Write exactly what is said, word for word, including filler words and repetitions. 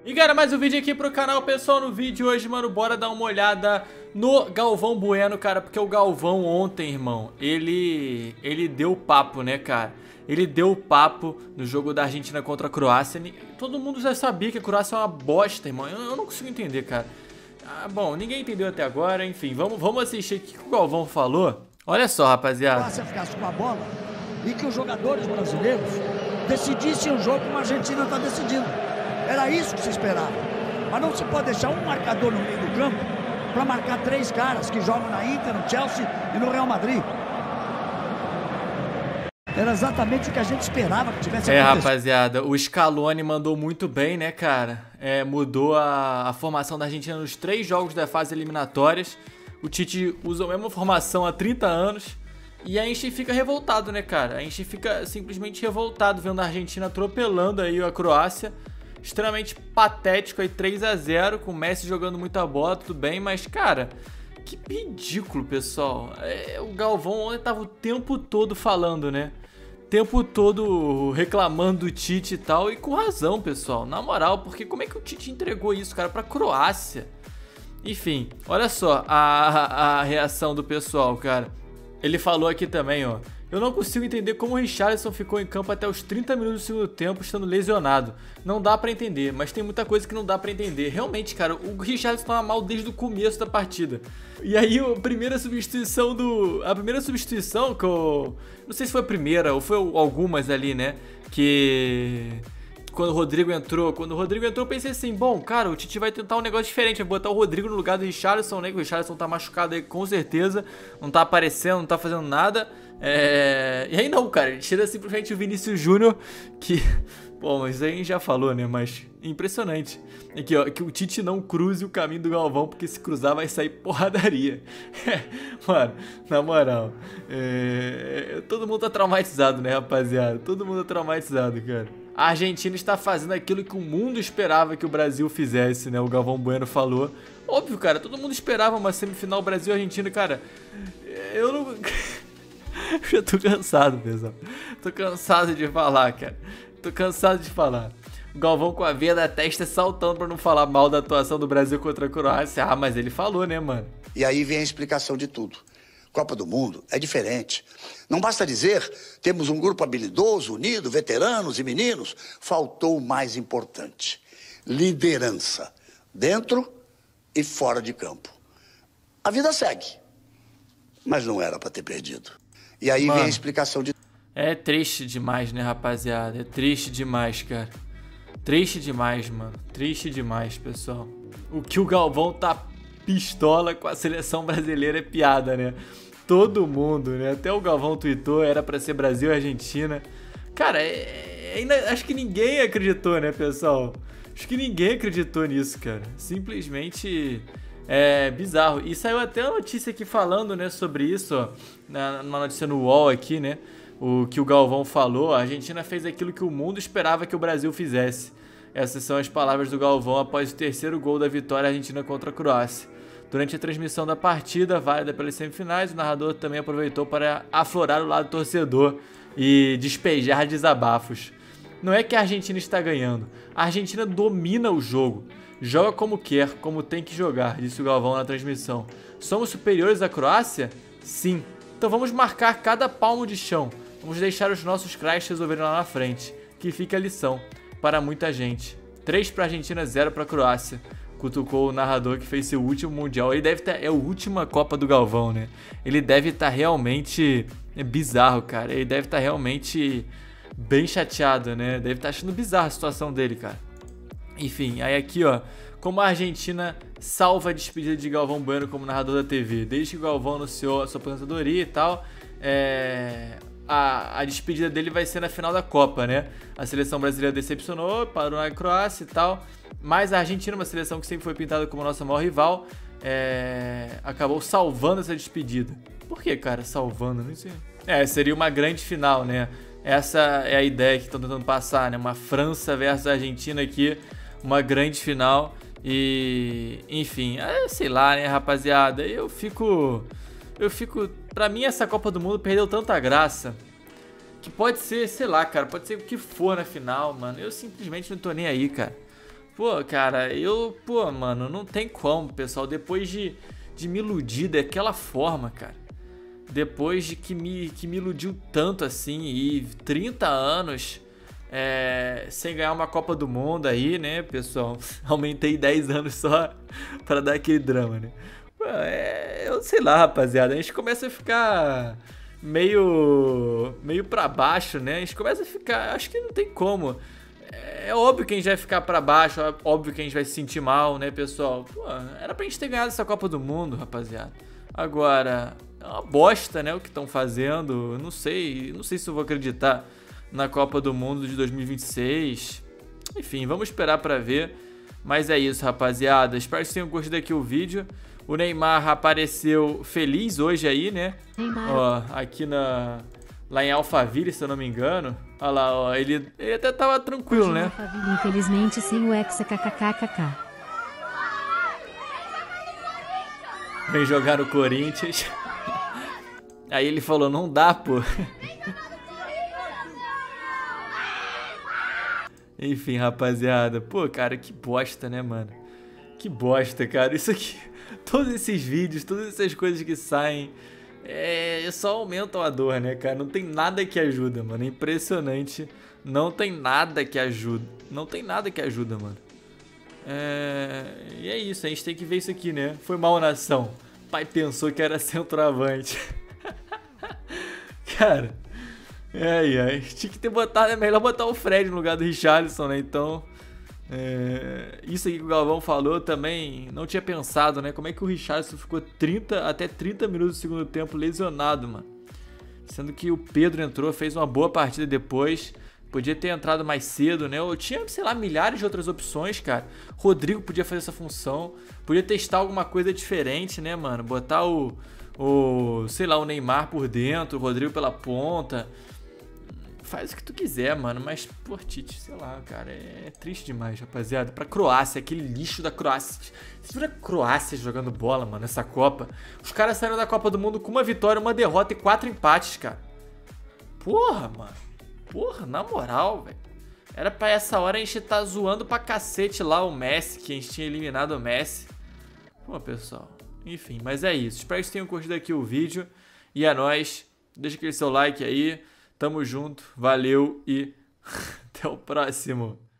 E galera, mais um vídeo aqui pro canal, pessoal. No vídeo hoje, mano, bora dar uma olhada no Galvão Bueno, cara. Porque o Galvão ontem, irmão, ele ele deu papo, né, cara? Ele deu papo no jogo da Argentina contra a Croácia. Todo mundo já sabia que a Croácia é uma bosta, irmão. Eu, eu não consigo entender, cara. Ah, bom, ninguém entendeu até agora. Enfim, vamos, vamos assistir o que o Galvão falou. Olha só, rapaziada. A Croácia ficasse com a bola e que os jogadores brasileiros decidissem o jogo como a Argentina está decidindo. Era isso que se esperava. Mas não se pode deixar um marcador no meio do campo para marcar três caras que jogam na Inter, no Chelsea e no Real Madrid. Era exatamente o que a gente esperava que tivesse É, acontecido. rapaziada, o Scaloni mandou muito bem, né, cara? É, mudou a, a formação da Argentina nos três jogos da fase eliminatórias. O Tite usa a mesma formação há trinta anos. E a gente fica revoltado, né, cara? A gente fica simplesmente revoltado vendo a Argentina atropelando aí a Croácia. Extremamente patético aí, três a zero, com o Messi jogando muita bola, tudo bem, mas, cara, que ridículo, pessoal. É, o Galvão ontem tava o tempo todo falando, né? O tempo todo reclamando do Tite e tal, e com razão, pessoal. Na moral, porque como é que o Tite entregou isso, cara, pra Croácia? Enfim, olha só a, a reação do pessoal, cara. Ele falou aqui também, ó. Eu não consigo entender como o Richarlison ficou em campo até os trinta minutos do segundo tempo estando lesionado. Não dá pra entender, mas tem muita coisa que não dá pra entender. Realmente, cara, o Richarlison tava mal desde o começo da partida. E aí, a primeira substituição do... A primeira substituição que eu... Não sei se foi a primeira ou foi algumas ali, né? Que... Quando o Rodrigo entrou, quando o Rodrigo entrou, eu pensei assim, bom, cara, o Tite vai tentar um negócio diferente, vai botar o Rodrigo no lugar do Richarlison, né, que o Richarlison tá machucado aí com certeza, não tá aparecendo, não tá fazendo nada, é... e aí não, cara, ele tira simplesmente o Vinícius Júnior, que, bom, mas isso aí a gente já falou, né, mas impressionante, aqui, ó, que o Tite não cruze o caminho do Galvão, porque se cruzar vai sair porradaria. Mano, na moral, é... todo mundo tá traumatizado, né, rapaziada, todo mundo tá traumatizado, cara. A Argentina está fazendo aquilo que o mundo esperava que o Brasil fizesse, né? O Galvão Bueno falou. Óbvio, cara, todo mundo esperava uma semifinal Brasil-Argentina, cara. Eu não... Eu já tô cansado, pessoal. Tô cansado de falar, cara. Tô cansado de falar. O Galvão com a veia da testa saltando pra não falar mal da atuação do Brasil contra a Croácia. Ah, mas ele falou, né, mano? E aí vem a explicação de tudo. Copa do Mundo é diferente. Não basta dizer, temos um grupo habilidoso, unido, veteranos e meninos. Faltou o mais importante, liderança, dentro e fora de campo. A vida segue, mas não era para ter perdido. E aí Mano, vem a explicação de... É triste demais, né, rapaziada? É triste demais, cara. Triste demais, mano. Triste demais, pessoal. O que o Galvão tá pistola com a seleção brasileira é piada, né? Todo mundo, né? Até o Galvão tweetou, era pra ser Brasil e Argentina. Cara, é, é, ainda, acho que ninguém acreditou, né, pessoal? Acho que ninguém acreditou nisso, cara. Simplesmente é bizarro. E saiu até a notícia aqui falando, né, sobre isso, ó. Uma notícia no U O L aqui, né? O que o Galvão falou. A Argentina fez aquilo que o mundo esperava que o Brasil fizesse. Essas são as palavras do Galvão após o terceiro gol da vitória argentina contra a Croácia. Durante a transmissão da partida, válida pelas semifinais, o narrador também aproveitou para aflorar o lado torcedor e despejar desabafos. Não é que a Argentina está ganhando, a Argentina domina o jogo, joga como quer, como tem que jogar, disse o Galvão na transmissão. Somos superiores à Croácia? Sim. Então vamos marcar cada palmo de chão, vamos deixar os nossos craques resolverem lá na frente, que fica a lição para muita gente. três para a Argentina, zero para a Croácia. Cutucou o narrador que fez seu último Mundial. Ele deve estar... É a última Copa do Galvão, né? Ele deve estar realmente... É bizarro, cara. Ele deve estar realmente bem chateado, né? Deve estar achando bizarra a situação dele, cara. Enfim, aí aqui, ó. Como a Argentina salva a despedida de Galvão Bueno como narrador da T V. Desde que o Galvão anunciou a sua aposentadoria e tal... É... A, a despedida dele vai ser na final da Copa, né? A seleção brasileira decepcionou, parou na Croácia e tal. Mas a Argentina, uma seleção que sempre foi pintada como nossa maior rival, é... acabou salvando essa despedida. Por que, cara, salvando? Não sei. É, seria uma grande final, né? Essa é a ideia que estão tentando passar, né? Uma França versus Argentina aqui, uma grande final. E, enfim, é, sei lá, né, rapaziada? Eu fico... Eu fico... Pra mim, essa Copa do Mundo perdeu tanta graça que pode ser, sei lá, cara, pode ser o que for na final, mano. Eu simplesmente não tô nem aí, cara. Pô, cara, eu... Pô, mano, não tem como, pessoal. Depois de, de me iludir daquela forma, cara. Depois de que me, que me iludiu tanto assim. E trinta anos é, sem ganhar uma Copa do Mundo aí, né, pessoal? Aumentei dez anos só pra dar aquele drama, né? Pô, é, eu sei lá, rapaziada. A gente começa a ficar meio, meio pra baixo, né? A gente começa a ficar... Acho que não tem como... É óbvio que a gente vai ficar pra baixo, é óbvio que a gente vai se sentir mal, né, pessoal? Pô, era pra gente ter ganhado essa Copa do Mundo, rapaziada. Agora, é uma bosta, né, o que estão fazendo. Não sei, não sei se eu vou acreditar na Copa do Mundo de dois mil e vinte e seis. Enfim, vamos esperar pra ver. Mas é isso, rapaziada. Espero que vocês tenham gostado aqui o vídeo. O Neymar apareceu feliz hoje aí, né? Neymar. Ó, aqui na... Lá em Alphaville, se eu não me engano. Olha lá, ó. Ele, ele até tava tranquilo, né? Alphaville, infelizmente, sem o Hexa kkkk. Vem jogar no Corinthians. Aí ele falou, não dá, pô. Enfim, rapaziada. Pô, cara, que bosta, né, mano? Que bosta, cara. Isso aqui... Todos esses vídeos, todas essas coisas que saem... É, só aumentam a dor, né, cara? Não tem nada que ajuda, mano. É impressionante. Não tem nada que ajuda. Não tem nada que ajuda, mano. É... E é isso, a gente tem que ver isso aqui, né? Foi mal na ação. O pai pensou que era centroavante. Cara... Ai, ai. Tinha que ter botado... É melhor botar o Fred no lugar do Richarlison, né? Então... É, isso aqui que o Galvão falou também não tinha pensado, né? Como é que o Richarlison ficou trinta, até trinta minutos do segundo tempo lesionado, mano? Sendo que o Pedro entrou, fez uma boa partida depois. Podia ter entrado mais cedo, né? Eu tinha, sei lá, milhares de outras opções, cara. Rodrigo podia fazer essa função. Podia testar alguma coisa diferente, né, mano? Botar o, o sei lá, o Neymar por dentro, o Rodrigo pela ponta. Faz o que tu quiser, mano, mas, pô, Tite, sei lá, cara, é triste demais, rapaziada. Pra Croácia, aquele lixo da Croácia. Você viu a Croácia jogando bola, mano, nessa Copa? Os caras saíram da Copa do Mundo com uma vitória, uma derrota e quatro empates, cara. Porra, mano. Porra, na moral, velho. Era pra essa hora a gente tá zoando pra cacete lá o Messi, que a gente tinha eliminado o Messi. Pô, pessoal, enfim, mas é isso. Espero que vocês tenham curtido aqui o vídeo. E é nóis. Deixa aquele seu like aí. Tamo junto, valeu e até o próximo.